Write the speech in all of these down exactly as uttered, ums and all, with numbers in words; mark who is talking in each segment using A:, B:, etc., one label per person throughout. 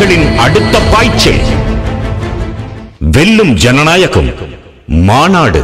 A: புலிகளின் அடுத்த பாய்ச்சல். வெல்லும் ஜனநாயகம் மாநாடு.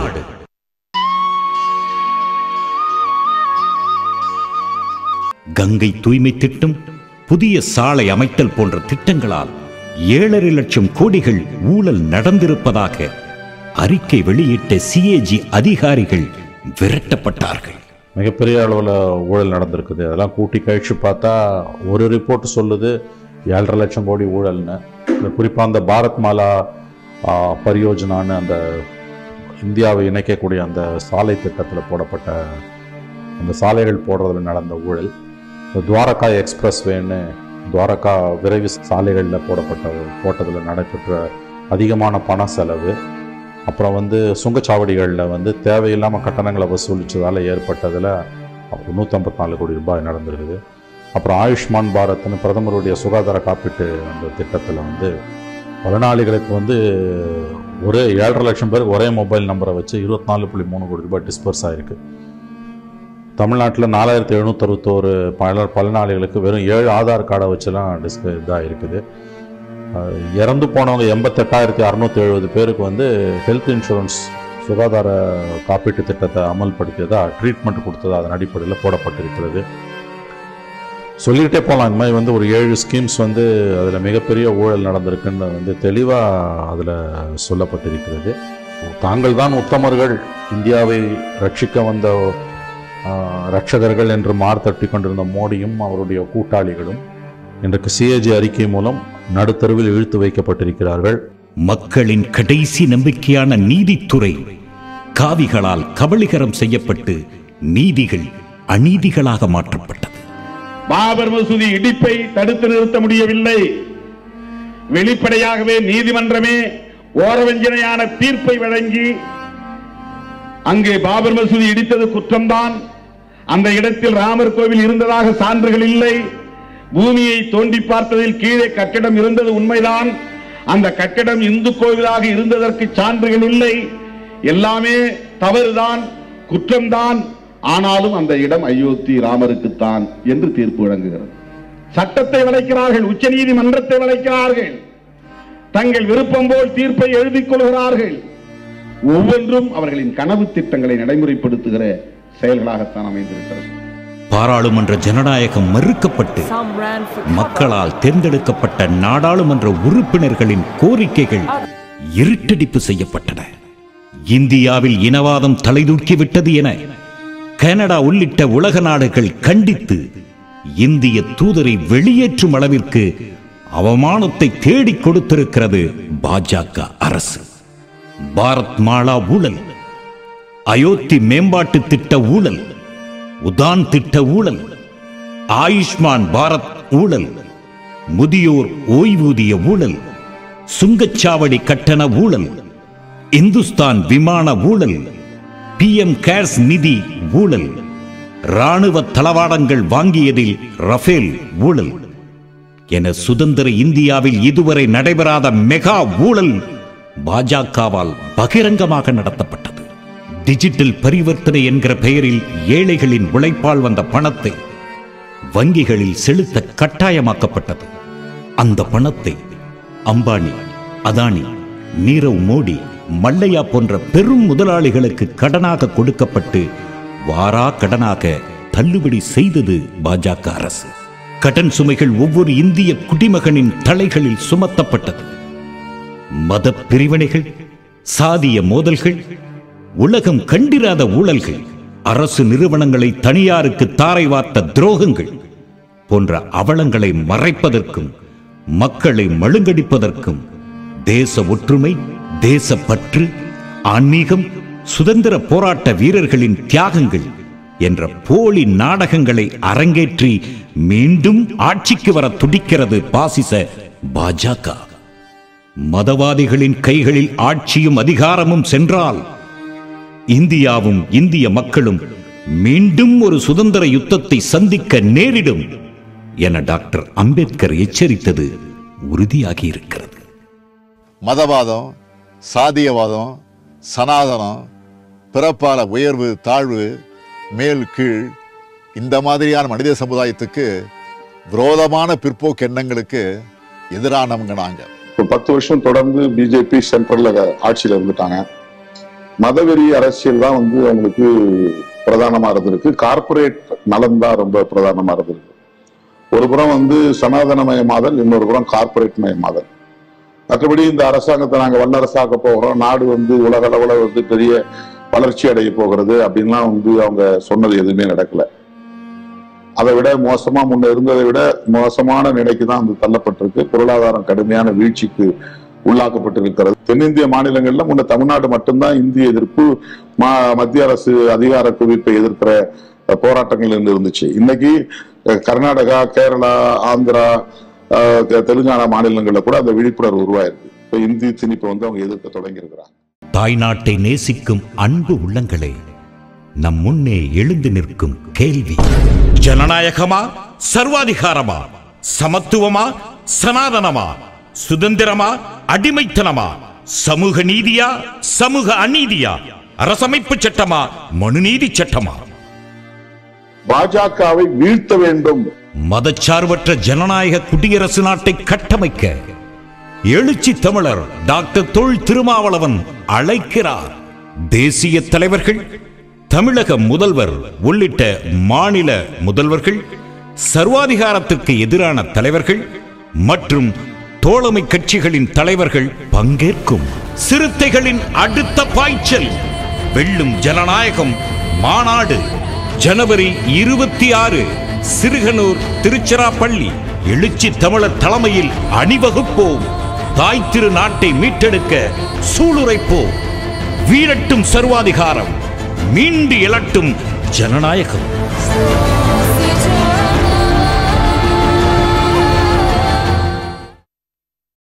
A: கங்கை தூய்மை திட்டம், புதிய சாலை அமைத்தல் போன்ற திட்டங்களால் ஏழரை லட்சம் கோடிகள் ஊழல் நடந்திருப்பதாக அறிக்கை வெளியிட்ட சிஏஜி அதிகாரிகள் விரட்டப்பட்டார்கள்.
B: மிகப்பெரிய அளவில் ஊழல் நடந்திருக்குது. அதெல்லாம் கூட்டி கழிச்சு பார்த்தா ஒரு ரிப்போர்ட் சொல்லுது ஏழரை லட்சம் கோடி ஊழல்னு. குறிப்பாக அந்த பாரத் மாலா பரியோஜனான்னு அந்த இந்தியாவை இணைக்கக்கூடிய அந்த சாலை திட்டத்தில் போடப்பட்ட அந்த சாலைகள் போடுறதுல நடந்த ஊழல், துவாரகா எக்ஸ்பிரஸ் வேன்னு துவாரகா விரைவு சாலைகளில் போடப்பட்ட போட்டதில் நடைபெற்ற அதிகமான பண செலவு, அப்புறம் வந்து சுங்கச்சாவடிகளில் வந்து தேவையில்லாமல் கட்டணங்களை வசூலித்ததால் ஏற்பட்டதில் நூற்றம்பத்தி நாலு கோடி ரூபாய் நடந்திருக்குது. அப்புறம் ஆயுஷ்மான் பாரத்னு பிரதமருடைய சுகாதார காப்பீட்டு அந்த திட்டத்தில் வந்து பயனாளிகளுக்கு வந்து ஒரே ஏழரை லட்சம் பேருக்கு ஒரே மொபைல் நம்பரை வச்சு இருபத்தி நாலு புள்ளி மூணு கோடி ரூபாய் டிஸ்பர்ஸ் ஆகிருக்கு. தமிழ்நாட்டில் நாலாயிரத்தி எழுநூற்றி அறுபத்தோரு பல பயனாளிகளுக்கு வெறும் ஏழு ஆதார் கார்டை வச்சுலாம் டிஸ்க இதாக இருக்குது. இறந்து போனவங்க எண்பத்தெட்டாயிரத்தி அறுநூற்றி எழுபது பேருக்கு வந்து ஹெல்த் இன்சூரன்ஸ் சுகாதார காப்பீட்டு திட்டத்தை அமல்படுத்தியதா ட்ரீட்மெண்ட் கொடுத்ததா அதன் அடிப்படையில் போடப்பட்டிருக்கிறது. சொல்லிக்கிட்டே போகலாம். இந்த மாதிரி வந்து ஒரு ஏழு ஸ்கீம்ஸ் வந்து அதில் மிகப்பெரிய ஊழல் நடந்திருக்குன்னு வந்து தெளிவாக அதில் சொல்லப்பட்டிருக்கிறது. தாங்கள் தான் உத்தமர்கள், இந்தியாவை ரட்சிக்க வந்த ரட்சகர்கள் என்று மார்த்தட்டி கொண்டிருந்த மோடியும் அவருடைய கூட்டாளிகளும் இன்றைக்கு சிஏஜி அறிக்கை மூலம் நடுத்தருவில் இழுத்து வைக்கப்பட்டிருக்கிறார்கள்.
A: மக்களின் கடைசி நம்பிக்கையான நீதித்துறை காவிகளால் கபளீகரம் செய்யப்பட்டு நீதிகள் அநீதிகளாக மாற்றப்பட்டது.
C: பாபர் மசூதி இடிப்பை தடுத்து நிறுத்த முடியவில்லை. வெளிப்படையாகவே நீதிமன்றமே ஓரவஞ்சனையான தீர்ப்பை வழங்கி அங்கே பாபர் மசூதி இடித்தது குற்றம்தான், அந்த இடத்தில் ராமர் கோவில் இருந்ததாக சான்றுகள் இல்லை, பூமியை தோண்டி பார்த்ததில் கீழே கட்டிடம் இருந்தது உண்மைதான், அந்த கட்டிடம் இந்து கோவிலாக இருந்ததற்கு சான்றுகள் இல்லை, எல்லாமே தவறுதான், குற்றம்தான், ஆனாலும் அந்த இடம் அயோத்தி ராமருக்குத்தான் என்று தீர்ப்பு வழங்குகிறது. சட்டத்தை வளைக்கிறார்கள், உச்ச நீதிமன்றத்தை வளைக்கிறார்கள், தங்கள் விருப்பம் போல் தீர்ப்பை எழுதிக் கொள்கிறார்கள். ஒவ்வொன்றும் அவர்களின் கனவு திட்டங்களை நடைமுறைப்படுத்துகிற செயல்களாகத்தான் அமைந்திருக்கிறது.
A: பாராளுமன்ற ஜனநாயகம் மறுக்கப்பட்டு மக்களால் தேர்ந்தெடுக்கப்பட்ட நாடாளுமன்ற உறுப்பினர்களின் கோரிக்கைகள் இருட்டடிப்பு செய்யப்பட்டன. இந்தியாவில் இனவாதம் தலைதூக்கிவிட்டது என கனடா உள்ளிட்ட உலக நாடுகள் கண்டித்து இந்திய தூதரை வெளியேற்றும் அளவிற்கு அவமானத்தை தேடிக் கொடுத்திருக்கிறது பாஜக அரசு. பாரத் மாலா ஊழல், அயோத்தி மேம்பாட்டு திட்ட ஊழல், உதான் திட்ட ஊழல், ஆயுஷ்மான் பாரத் ஊழல், முதியோர் ஓய்வூதிய ஊழல், சுங்கச்சாவடி கட்டண ஊழல், இந்துஸ்தான் விமான ஊழல், பி எம் கேர்ஸ் நிதி ஊழல், ராணுவ தளவாடங்கள் வாங்கியதில் ரஃபேல் ஊழல் என சுதந்திர இந்தியாவில் இதுவரை நடைபெறாத மெகா ஊழல் பாஜகவால் பகிரங்கமாக நடத்தப்பட்டது. டிஜிட்டல் பரிவர்த்தனை என்கிற பெயரில் ஏழைகளின் உழைப்பால் வந்த பணத்தை வங்கிகளில் செலுத்த கட்டாயமாக்கப்பட்டது. அந்த பணத்தை அம்பானி, அதானி, நீரவ் மோடி, மல்லையா போன்ற பெரும் முதலாளிகளுக்கு கடனாக கொடுக்கப்பட்டு வாரா கடனாக தள்ளுபடி செய்தது பாஜக அரசு. கடன் சுமைகள் ஒவ்வொரு இந்திய குடிமகனின் தலைகளில் சுமத்தப்பட்டது. மத பிரிவினைகள், சாதிய மோதல்கள், உலகம் கண்டிராத ஊழல்கள், அரசு நிறுவனங்களை தனியாருக்கு தாரை வார்த்த துரோகங்கள் போன்ற அவலங்களை மறைப்பதற்கும் மக்களை மழுங்கடிப்பதற்கும் தேச ஒற்றுமை, தேசப்பற்று, ஆன்மீகம், சுதந்திர போராட்ட வீரர்களின் தியாகங்கள் என்ற போலி நாடகங்களை அரங்கேற்றி மீண்டும் ஆட்சிக்கு வர துடிக்கிறது பாசிச பாஜக. மதவாதிகளின் கைகளில் ஆட்சியும் அதிகாரமும் சென்றால் இந்தியாவும் இந்திய மக்களும் மீண்டும் ஒரு சுதந்திர யுத்தத்தை சந்திக்க நேரிடும் என டாக்டர் அம்பேத்கர் எச்சரித்தது உறுதியாகி இருக்கிறது.
D: மதவாதம், சாதியவாதம், சனாதனம், பிறப்பால உயர்வு தாழ்வு, மேல் கீழ், இந்த மாதிரியான மனித சமுதாயத்துக்கு விரோதமான பிற்போக்கு எண்ணங்களுக்கு எதிரானவங்க நாங்க.
E: இப்போ பத்து வருஷம் தொடர்ந்து பிஜேபி சென்ட்ரல்ல ஆட்சியில இருந்துட்டாங்க. மதவெறி அரசியல் தான் வந்து அவங்களுக்கு பிரதானமா இருந்திருக்கு. கார்பரேட் நலன் தான் ரொம்ப பிரதானமா இருந்திருக்கு. ஒரு புறம் வந்து சனாதனமயமாதல், இன்னொரு புறம் கார்பரேட் மயமாதல். மற்றபடி இந்த அரசாங்கத்தை நாங்க வல்லரசாக்க போகிறோம், நாடு வந்து உலக அளவுல வந்து பெரிய வளர்ச்சி அடைய போகிறது அப்படின்லாம் வந்து அவங்க சொன்னது எதுவுமே நடக்கல. அதை விட மோசமா முன்ன இருந்ததை விட மோசமான நிலைக்கு தான் வந்து தள்ளப்பட்டிருக்கு. பொருளாதாரம் கடுமையான வீழ்ச்சிக்கு உள்ளாக்கப்பட்டிருக்கிறது. தென்னிந்திய மாநிலங்கள்ல முன்ன தமிழ்நாடு மட்டும்தான் இந்திய எதிர்ப்பு, மத்திய அரசு அதிகார குவிப்பை எதிர்க்கிற போராட்டங்கள் இருந்துச்சு. இன்னைக்கு கர்நாடகா, கேரளா, ஆந்திரா, தெலுங்கானா மாநிலங்கள்ல கூட அந்த விழிப்புணர்வு உருவாயிருக்கு. இப்ப இந்தி திணிப்பை வந்து அவங்க எதிர்க்க தொடங்கி இருக்கிறாங்க.
A: தாய்நாட்டை நேசிக்கும் அன்பு உள்ளங்களே, நம் முன்னே எழுந்து நிற்கும் கேள்வி: ஜனநாயகமா, சர்வாதிகாரமா, சமத்துவமா, சனாதனமா, சுதந்திரமா, அடிமைத்தனமா, சமூக நீதியா, சமூக அநீதியா, அரசமைப்பு சட்டமா, மனுநீதி சட்டமா?
E: பாஜகவை வீழ்த்த வேண்டும்.
A: மதச்சார்பற்ற ஜனநாயக குடியரசு நாட்டை கட்டமைக்க எழுச்சி தமிழர் டாக்டர் தொல் திருமாவளவன் அழைக்கிறார். தேசிய தலைவர்கள், தமிழக முதல்வர் உள்ளிட்ட மாநில முதல்வர்கள், சர்வாதிகாரத்திற்கு எதிரான தலைவர்கள் மற்றும் தோழமை கட்சிகளின் தலைவர்கள் பங்கேற்கும் சிறுத்தைகளின் அடுத்த பாய்ச்சல் வெல்லும் ஜனநாயகம் மாநாடு ஜனவரி இருபத்தி ஆறு, சிறுகனூர், திருச்சிராப்பள்ளி. எழுச்சி தமிழர் தலைமையில் அணிவகுப்போம். தாய் திரு நாட்டை மீட்டெடுக்க சூளுரைப்போம். வீரட்டும் சர்வாதிகாரம், மீண்டு எழட்டும் ஜனநாயகம்.